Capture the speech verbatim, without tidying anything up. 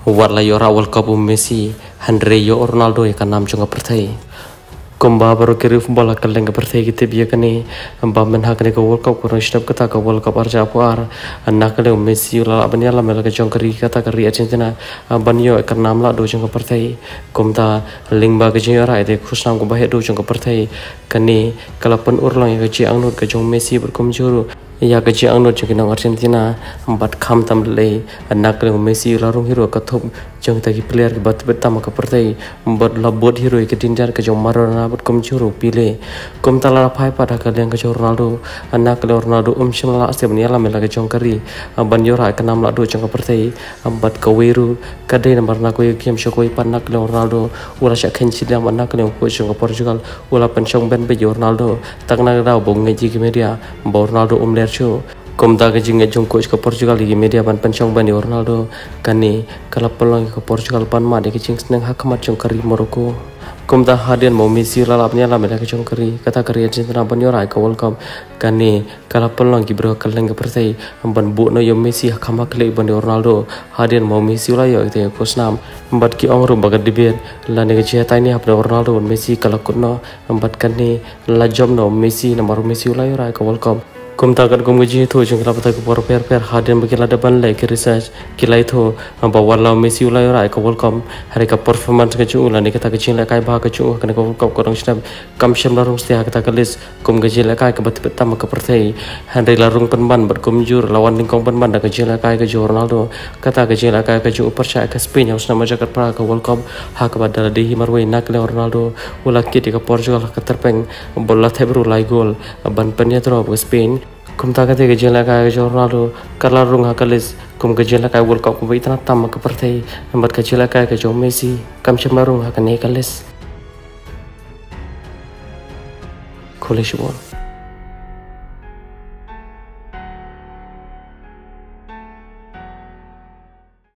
warla yo ra World Cup Messi Andre yo Ronaldo ya kan nam chunga perthai kumba baru kiri bola kaleng ka perthai kite biya kani amba men hak ne ka World Cup ko step kata ka World Cup arja puar anak kale Messi la abanya la mel ka jong kari kata kari Argentina banyo kan nam la do chunga perthai kumta lingba ka jing ra ide khusam ko bahe do chunga perthai kani kalapan urlang ya ka ji angnut ka jong Messi berkum juru ya gaji angno jengkina Argentina empat kam tamle anak le Messi larung hero kathop jeng tagi player ke bat betam ka pertai empat labot hero ke tinjar ke jong Maradona bat kom juru pile kom tala phai pada ka leng ka jong Ronaldo anak le Ronaldo um shimla asem ni ala mela ka jong kari ban yora ka nam la do jeng ka pertai empat ka weru ka de namar na ko game show ko panak le Ronaldo ula sha khen chila anak le ko jong Portugal ula pen chong ben be Ronaldo takna ra bong ngeji ke media bo Ronaldo um Show komda ke jinga jong coach ke Portugal lagi media ban pencong bani Ronaldo kani kala pelong ke Portugal ban ma de ke jing seneng hak mat jong kari Morocco komda hadian mau Messi lalapnya la mela ke jong kari kata kari Argentina ban yora ke World Cup kani kala pelong ki bro kaleng ke pertai ban bu no yo Messi hak ma kle ban Ronaldo hadian mau Messi la yo te ko snam empat ki ong rum bagat dibet la ne ke jeta ni hap Ronaldo Messi kala kunno empat kani la jom no Messi nomor Messi la yora ke World Cup kum takat kum gaji itu jeng kelapa tak por per per hadian bagi lada ban lagi research kila itu bawa law Messi ulai rai ke World Cup hari ke performance ke cung ulah ni kita kecil lekai bah ke cung kena ke World Cup korang sedap kam syam larung setia kita kelis kum gaji lekai ke batu pertama ke pertai hari larung penban berkumjur lawan lingkong penban dah kecil lekai ke Ronaldo kata kecil lekai ke cung percaya ke Spain yang senama jagat pra ke World Cup hak pada di himarway nak le Ronaldo ulah kiti ke Portugal ke terpeng bola tebru lai gol ban penya terus ke Spain kum tak kata gejala kaya Ronaldo kalau rung hakalis kum gejala kaya World Cup kum itana tam ke pertai empat gejala kaya ke Messi kam cemarung hakan hakalis kolej